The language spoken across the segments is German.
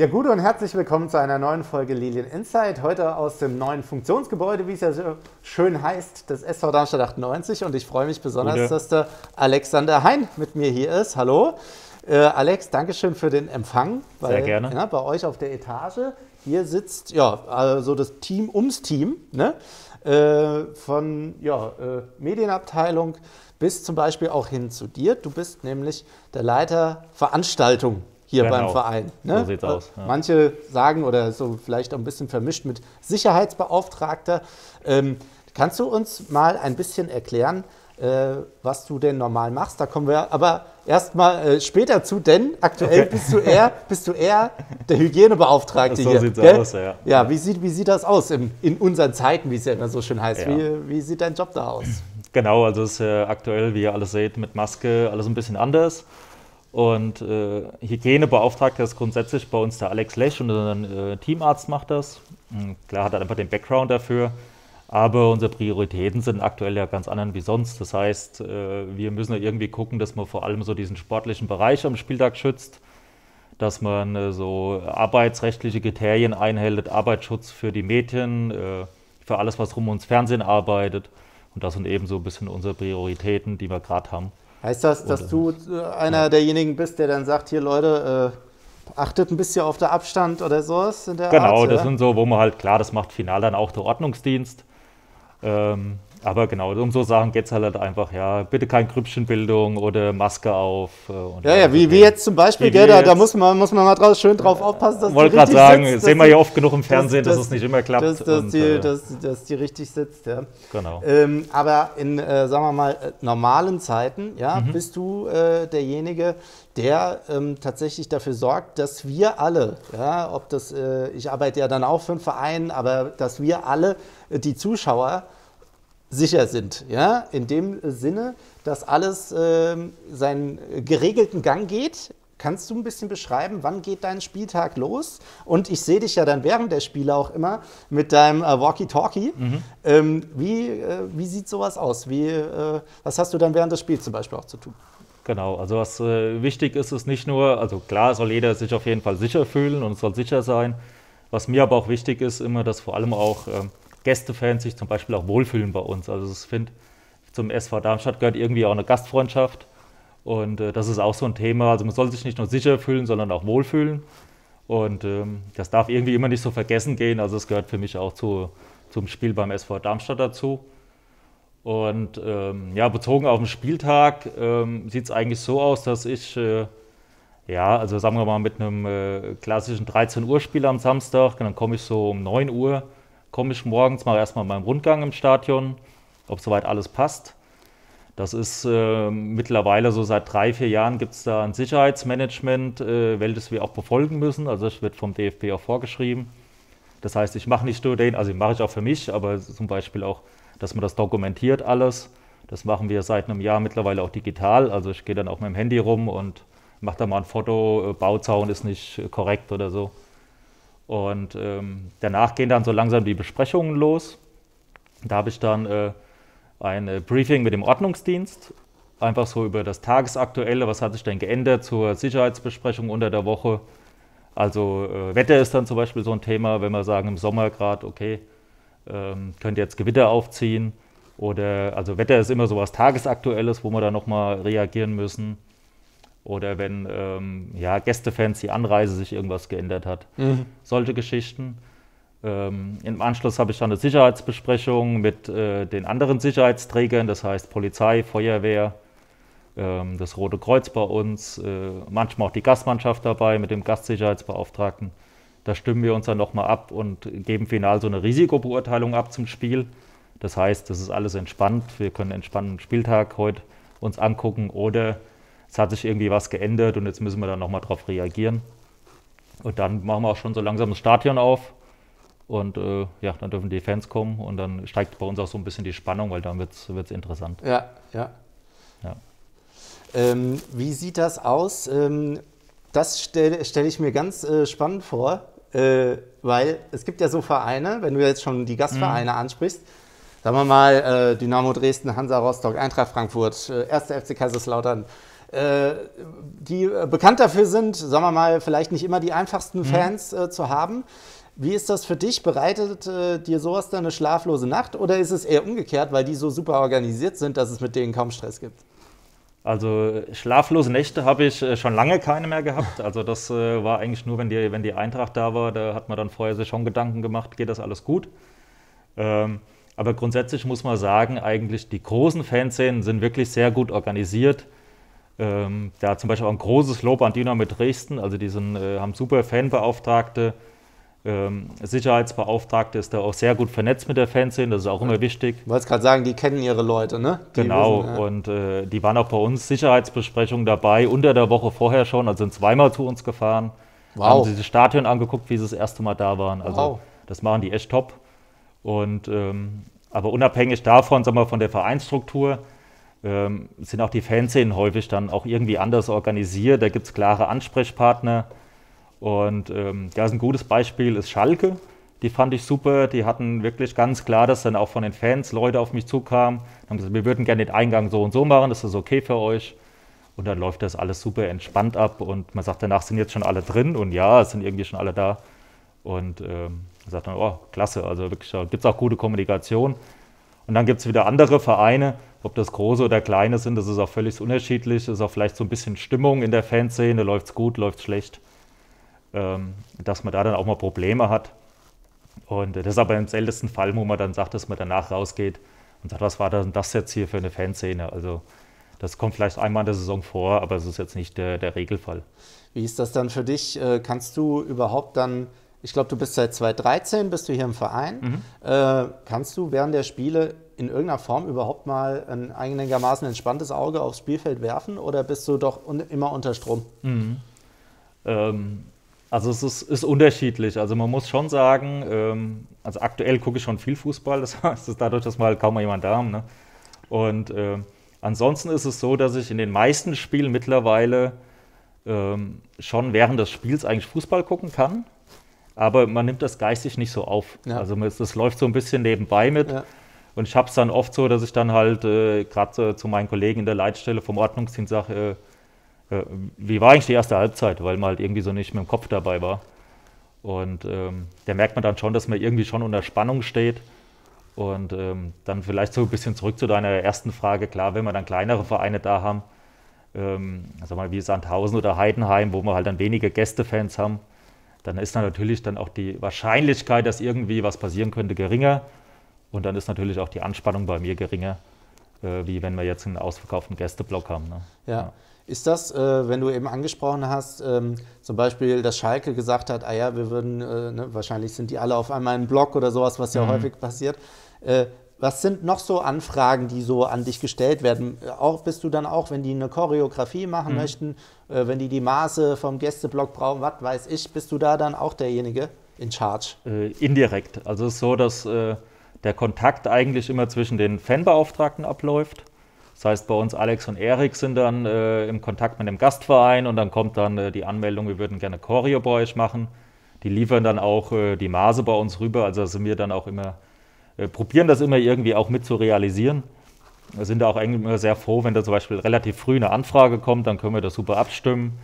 Ja, gut und herzlich willkommen zu einer neuen Folge Lilien Insight. Heute aus dem neuen Funktionsgebäude, wie es ja so schön heißt, des SV Darmstadt 98. Und ich freue mich besonders, dass der Alexander Hein mit mir hier ist. Hallo. Alex, Dankeschön für den Empfang. Sehr gerne. Ja, bei euch auf der Etage. Hier sitzt ja also das Team ums Team, ne? Von Medienabteilung bis zum Beispiel auch hin zu dir. Du bist nämlich der Leiter Veranstaltung hier beim Verein. Ne? So sieht's aus. Ja. Manche sagen, oder so vielleicht auch ein bisschen vermischt mit Sicherheitsbeauftragter. Kannst du uns mal ein bisschen erklären, was du denn normal machst? Da kommen wir aber erstmal später zu, denn aktuell bist du eher der Hygienebeauftragte hier. So sieht's aus, ja. Ja, wie sieht das aus in unseren Zeiten, wie es ja immer so schön heißt? Ja. Wie sieht dein Job da aus? Genau, also es ist aktuell, wie ihr alles seht, mit Maske alles ein bisschen anders. Und Hygienebeauftragter ist grundsätzlich bei uns der Alex Lech und ein Teamarzt macht das. Klar, hat er einfach den Background dafür. Aber unsere Prioritäten sind aktuell ja ganz anders wie sonst. Das heißt, wir müssen ja irgendwie gucken, dass man vor allem so diesen sportlichen Bereich am Spieltag schützt, dass man so arbeitsrechtliche Kriterien einhält, Arbeitsschutz für die Medien, für alles, was rum ums Fernsehen arbeitet. Und das sind eben so ein bisschen unsere Prioritäten, die wir gerade haben. Heißt das, dass du einer derjenigen bist, der dann sagt, hier Leute, achtet ein bisschen auf den Abstand oder sowas in der Art? Genau, das sind so, wo man halt, klar, das macht final dann auch der Ordnungsdienst. Aber genau, um so Sachen geht es halt einfach, ja, bitte keine Grüppchenbildung oder Maske auf. Wie jetzt zum Beispiel, da muss man mal schön drauf aufpassen, dass die richtig sitzt. Ich wollte gerade sagen, sehen wir ja oft genug im Fernsehen, dass es nicht immer klappt. Dass die richtig sitzt, ja. Genau. Aber in, sagen wir mal, normalen Zeiten, ja, bist du derjenige, der tatsächlich dafür sorgt, dass wir alle, ja, ich arbeite ja dann auch für einen Verein, aber dass wir alle, die Zuschauer, sicher sind, ja, in dem Sinne, dass alles seinen geregelten Gang geht. Kannst du ein bisschen beschreiben, wann geht dein Spieltag los? Und ich sehe dich ja dann während der Spiele auch immer mit deinem Walkie-Talkie. Wie sieht sowas aus? Was hast du dann während des Spiels zum Beispiel auch zu tun? Genau, also was wichtig ist, ist nicht nur, also klar soll jeder sich auf jeden Fall sicher fühlen und es soll sicher sein. Was mir aber auch wichtig ist, immer, dass vor allem auch Gästefans sich zum Beispiel auch wohlfühlen bei uns. Also ich finde, zum SV Darmstadt gehört irgendwie auch eine Gastfreundschaft und das ist auch so ein Thema. Also man soll sich nicht nur sicher fühlen, sondern auch wohlfühlen und das darf irgendwie immer nicht so vergessen gehen. Also es gehört für mich auch zum Spiel beim SV Darmstadt dazu. Und bezogen auf den Spieltag sieht es eigentlich so aus, dass ich, also sagen wir mal mit einem klassischen 13 Uhr Spiel am Samstag, dann komme ich so um 9 Uhr, komme ich morgens, mache erstmal meinen Rundgang im Stadion, ob soweit alles passt. Das ist mittlerweile so seit 3-4 Jahren gibt es da ein Sicherheitsmanagement, welches wir auch befolgen müssen. Also das wird vom DFB auch vorgeschrieben. Das heißt, ich mache nicht nur ich mache ich auch für mich, aber zum Beispiel auch, dass man das dokumentiert alles. Das machen wir seit einem Jahr mittlerweile auch digital. Also ich gehe dann auch mit dem Handy rum und mache da mal ein Foto, Bauzaun ist nicht korrekt oder so. Und danach gehen dann so langsam die Besprechungen los. Da habe ich dann ein Briefing mit dem Ordnungsdienst, einfach so über das Tagesaktuelle, was hat sich denn geändert zur Sicherheitsbesprechung unter der Woche. Also Wetter ist dann zum Beispiel so ein Thema, wenn wir sagen im Sommer gerade, okay, könnt ihr jetzt Gewitter aufziehen. Oder also Wetter ist immer so was Tagesaktuelles, wo wir dann nochmal reagieren müssen. Oder wenn Gästefans die Anreise sich irgendwas geändert hat. Solche Geschichten. Im Anschluss habe ich dann eine Sicherheitsbesprechung mit den anderen Sicherheitsträgern, das heißt Polizei, Feuerwehr, das Rote Kreuz bei uns, manchmal auch die Gastmannschaft dabei mit dem Gastsicherheitsbeauftragten. Da stimmen wir uns dann nochmal ab und geben final so eine Risikobeurteilung ab zum Spiel. Das heißt, das ist alles entspannt. Wir können einen entspannten Spieltag heute uns angucken oder es hat sich irgendwie was geändert und jetzt müssen wir dann nochmal drauf reagieren. Und dann machen wir auch schon so langsam das Stadion auf und dann dürfen die Fans kommen und dann steigt bei uns auch so ein bisschen die Spannung, weil dann wird's interessant. Ja. Wie sieht das aus? Das stell ich mir ganz spannend vor, weil es gibt ja so Vereine, wenn du jetzt schon die Gastvereine ansprichst, sagen wir mal Dynamo Dresden, Hansa Rostock, Eintracht Frankfurt, 1. FC Kaiserslautern, die bekannt dafür sind, sagen wir mal, vielleicht nicht immer die einfachsten Fans zu haben. Wie ist das für dich? Bereitet dir sowas dann eine schlaflose Nacht oder ist es eher umgekehrt, weil die so super organisiert sind, dass es mit denen kaum Stress gibt? Also schlaflose Nächte habe ich schon lange keine mehr gehabt. Also das war eigentlich nur, wenn die Eintracht da war, da hat man dann vorher sich schon Gedanken gemacht, geht das alles gut? Aber grundsätzlich muss man sagen, eigentlich die großen Fanszenen sind wirklich sehr gut organisiert. Da zum Beispiel auch ein großes Lob an Dynamo Dresden, also die haben super Fanbeauftragte. Sicherheitsbeauftragte ist da auch sehr gut vernetzt mit der Fanszene, das ist auch immer wichtig. Ich wollte gerade sagen, die kennen ihre Leute, ne? Genau, wissen, ja. Und die waren auch bei uns Sicherheitsbesprechungen dabei, unter der Woche vorher schon, also sind zweimal zu uns gefahren, haben sich das Stadion angeguckt, wie sie das erste Mal da waren. Also das machen die echt top. Und, aber unabhängig davon, sagen wir, von der Vereinsstruktur, sind auch die Fanszenen häufig dann auch irgendwie anders organisiert, da gibt es klare Ansprechpartner. Und ja, ein gutes Beispiel ist Schalke, die fand ich super, die hatten wirklich ganz klar, dass dann auch von den Fans Leute auf mich zukamen, haben gesagt, wir würden gerne den Eingang so und so machen, ist das okay für euch? Und dann läuft das alles super entspannt ab und man sagt, danach sind jetzt schon alle drin und ja, es sind irgendwie schon alle da. Und man sagt dann, oh, klasse, also wirklich, da gibt es auch gute Kommunikation. Und dann gibt es wieder andere Vereine, ob das große oder kleine sind, das ist auch völlig unterschiedlich, ist auch vielleicht so ein bisschen Stimmung in der Fanszene, läuft es gut, läuft es schlecht. Dass man da dann auch mal Probleme hat. Und das ist aber im seltensten Fall, wo man dann sagt, dass man danach rausgeht und sagt, was war denn das jetzt hier für eine Fanszene? Also das kommt vielleicht einmal in der Saison vor, aber es ist jetzt nicht der Regelfall. Wie ist das dann für dich? Kannst du überhaupt dann, ich glaube, du bist seit 2013, bist du hier im Verein, kannst du während der Spiele in irgendeiner Form überhaupt mal ein einigermaßen entspanntes Auge aufs Spielfeld werfen oder bist du doch immer unter Strom? Also es ist unterschiedlich. Also man muss schon sagen, also aktuell gucke ich schon viel Fußball, das ist dadurch, dass wir halt kaum mal jemanden da haben. Ne? Und ansonsten ist es so, dass ich in den meisten Spielen mittlerweile schon während des Spiels eigentlich Fußball gucken kann, aber man nimmt das geistig nicht so auf. Ja. Also das läuft so ein bisschen nebenbei mit. Ja. Und ich habe es dann oft so, dass ich dann halt gerade zu meinen Kollegen in der Leitstelle vom Ordnungsdienst sage, wie war eigentlich die erste Halbzeit, weil man halt irgendwie so nicht mit dem Kopf dabei war. Und da merkt man dann schon, dass man irgendwie schon unter Spannung steht. Und dann vielleicht so ein bisschen zurück zu deiner ersten Frage. Klar, wenn wir dann kleinere Vereine da haben, also mal wie Sandhausen oder Heidenheim, wo wir halt dann wenige Gästefans haben, dann ist dann natürlich dann auch die Wahrscheinlichkeit, dass irgendwie was passieren könnte, geringer. Und dann ist natürlich auch die Anspannung bei mir geringer, wie wenn wir jetzt einen ausverkauften Gästeblock haben. Ne? Ja. Ist das, wenn du eben angesprochen hast, zum Beispiel, dass Schalke gesagt hat, ja, wir würden, wahrscheinlich sind die alle auf einmal im Block oder sowas, was ja häufig passiert. Was sind noch so Anfragen, die so an dich gestellt werden? Bist du dann auch, wenn die eine Choreografie machen möchten, wenn die Maße vom Gästeblock brauchen, was weiß ich, bist du da dann auch derjenige in Charge? Indirekt. Also es ist so, dass der Kontakt eigentlich immer zwischen den Fanbeauftragten abläuft. Das heißt, bei uns Alex und Erik sind dann im Kontakt mit dem Gastverein und dann kommt dann die Anmeldung, wir würden gerne Choreo bei euch machen. Die liefern dann auch die Maße bei uns rüber, also sind wir dann auch immer, probieren das immer irgendwie auch mit zu realisieren. Wir sind da auch eigentlich immer sehr froh, wenn da zum Beispiel relativ früh eine Anfrage kommt, dann können wir das super abstimmen.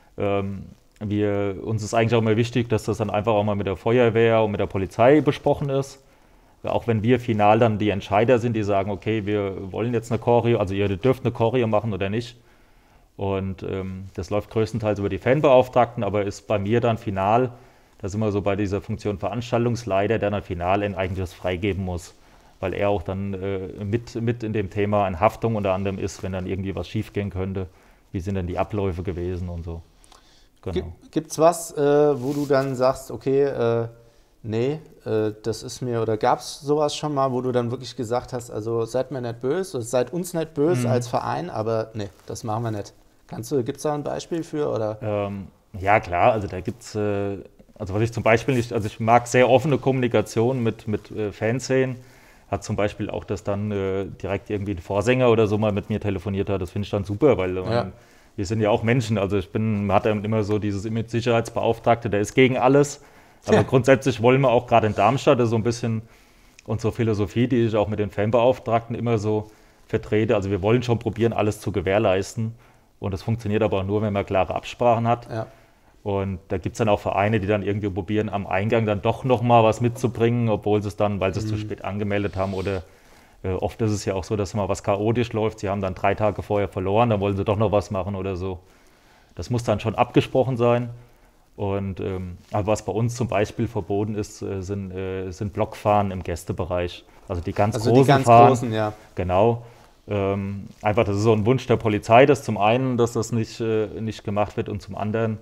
Uns ist eigentlich auch immer wichtig, dass das dann einfach auch mal mit der Feuerwehr und mit der Polizei besprochen ist. Auch wenn wir final dann die Entscheider sind, die sagen, okay, wir wollen jetzt eine Choreo, also ihr dürft eine Choreo machen oder nicht. Und das läuft größtenteils über die Fanbeauftragten, aber ist bei mir dann final, da sind wir so bei dieser Funktion Veranstaltungsleiter, der dann final eigentlich das freigeben muss, weil er auch dann mit in dem Thema in Haftung unter anderem ist, wenn dann irgendwie was schiefgehen könnte. Wie sind denn die Abläufe gewesen und so. Genau. Gibt's was, wo du dann sagst, okay, nee, das ist mir, oder gab es sowas schon mal, wo du dann wirklich gesagt hast, also seid mir nicht böse, oder seid uns nicht böse als Verein, aber nee, das machen wir nicht. Gibt es da ein Beispiel für? Oder? Ja klar, also da gibt es, also was ich zum Beispiel nicht, also ich mag sehr offene Kommunikation mit Fanszenen, hat zum Beispiel auch, dass dann direkt irgendwie ein Vorsänger oder so mal mit mir telefoniert hat, das finde ich dann super, weil wir sind ja auch Menschen, also man hat dann immer so dieses Sicherheitsbeauftragte, der ist gegen alles. Aber grundsätzlich wollen wir auch gerade in Darmstadt, das ist so ein bisschen unsere Philosophie, die ich auch mit den Fanbeauftragten immer so vertrete. Also wir wollen schon probieren, alles zu gewährleisten. Und das funktioniert aber auch nur, wenn man klare Absprachen hat. Ja. Und da gibt es dann auch Vereine, die dann irgendwie probieren, am Eingang dann doch nochmal was mitzubringen, obwohl sie es dann, weil sie es zu spät angemeldet haben oder oft ist es ja auch so, dass mal was chaotisch läuft. Sie haben dann 3 Tage vorher verloren, dann wollen sie doch noch was machen oder so. Das muss dann schon abgesprochen sein. Und aber was bei uns zum Beispiel verboten ist, sind Blockfahren im Gästebereich. Also die ganz großen Fahren. Großen, ja. Genau. Einfach, das ist so ein Wunsch der Polizei, dass zum einen, dass das nicht gemacht wird und zum anderen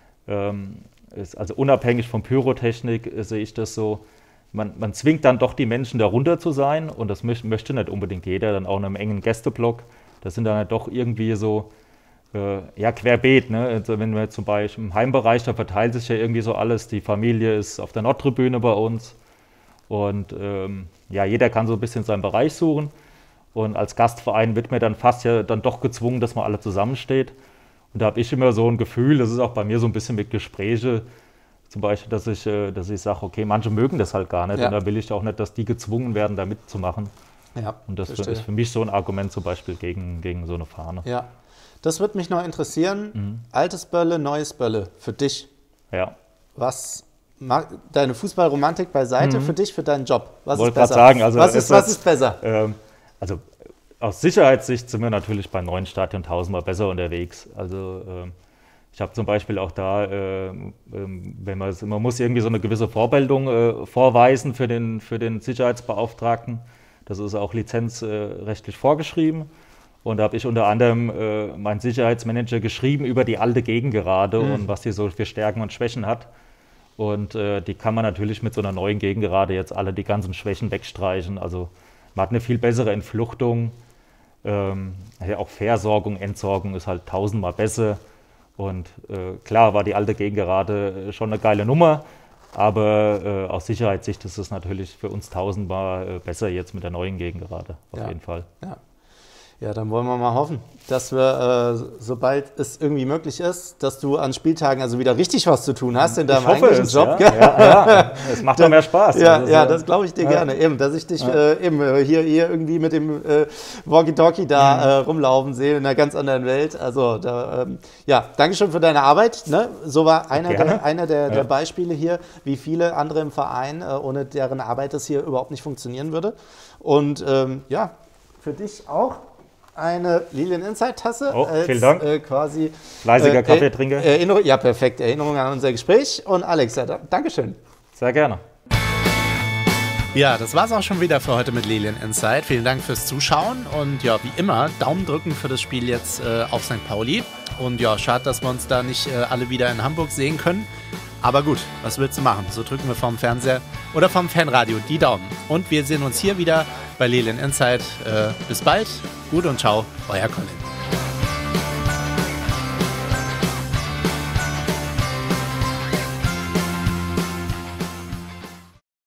ist, also unabhängig von Pyrotechnik sehe ich das so, man zwingt dann doch die Menschen darunter zu sein und das möchte nicht unbedingt jeder, dann auch in einem engen Gästeblock. Das sind dann halt doch irgendwie so, ja, querbeet. Ne? Also wenn wir zum Beispiel im Heimbereich, da verteilt sich ja irgendwie so alles. Die Familie ist auf der Nordtribüne bei uns und ja, jeder kann so ein bisschen seinen Bereich suchen. Und als Gastverein wird mir dann fast ja dann doch gezwungen, dass man alle zusammensteht. Und da habe ich immer so ein Gefühl, das ist auch bei mir so ein bisschen mit Gespräche, zum Beispiel, dass ich sage, okay, manche mögen das halt gar nicht. Ja. Und da will ich auch nicht, dass die gezwungen werden, da mitzumachen. Ja, und das ist für mich so ein Argument zum Beispiel gegen so eine Fahne. Ja, das würde mich noch interessieren. Altes Bölle, neues Bölle, für dich. Ja. Was deine Fußballromantik beiseite für dich, für deinen Job? Was ist besser? Sagen, also was ist besser? Also aus Sicherheitssicht sind wir natürlich beim neuen Stadion tausendmal besser unterwegs. Also ich habe zum Beispiel auch da, man muss irgendwie so eine gewisse Vorbildung vorweisen für den Sicherheitsbeauftragten. Das ist auch lizenzrechtlich vorgeschrieben. Und da habe ich unter anderem meinen Sicherheitsmanager geschrieben über die alte Gegengerade und was die so für Stärken und Schwächen hat. Und die kann man natürlich mit so einer neuen Gegengerade jetzt alle die ganzen Schwächen wegstreichen. Also man hat eine viel bessere Entfluchtung. Ja, auch Versorgung, Entsorgung ist halt tausendmal besser. Und klar war die alte Gegengerade schon eine geile Nummer. Aber aus Sicherheitssicht ist es natürlich für uns tausendmal besser jetzt mit der neuen Gegengerade, auf jeden Fall. Ja. Ja, dann wollen wir mal hoffen, dass wir, sobald es irgendwie möglich ist, dass du an Spieltagen also wieder richtig was zu tun hast in deinem eigentlichen Job. Ja. Es macht doch mehr Spaß. Ja, das glaube ich dir gerne. Eben, dass ich dich hier irgendwie mit dem Walkie-Talkie da rumlaufen sehe in einer ganz anderen Welt. Also, Dankeschön für deine Arbeit. Ne? So war einer der Beispiele hier, wie viele andere im Verein, ohne deren Arbeit das hier überhaupt nicht funktionieren würde. Und für dich auch eine Lilian Insight Tasse. Oh, vielen Dank. Quasi fleißiger Kaffeetrinker. Ja, perfekt. Erinnerung an unser Gespräch. Und Alex, Dankeschön. Sehr gerne. Ja, das war's auch schon wieder für heute mit Lilian Insight. Vielen Dank fürs Zuschauen und ja, wie immer, Daumen drücken für das Spiel jetzt auf St. Pauli. Und ja, schade, dass wir uns da nicht alle wieder in Hamburg sehen können. Aber gut, was willst du machen? So drücken wir vom Fernseher oder vom Fanradio die Daumen. Und wir sehen uns hier wieder bei Lilian Insight. Bis bald, gut und ciao, euer Colin.